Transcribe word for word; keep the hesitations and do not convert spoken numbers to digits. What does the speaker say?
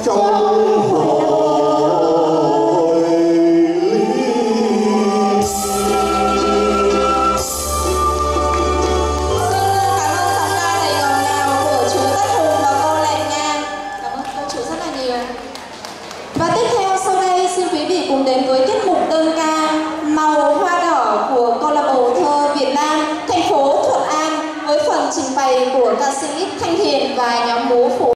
trong hội ly. Cảm ơn giọng ca đầy ngọt ngào của chú Tất Hùng và cô Lệ Nga. Cảm ơn cô chú rất là nhiều. Và tiếp theo sau đây xin quý vị cùng đến với tiết mục đơn ca Màu Hoa Đỏ của câu lạc bộ thơ Việt Nam thành phố Thuận An với phần trình bày của ca sĩ Thanh Hiền và nhóm múa Phú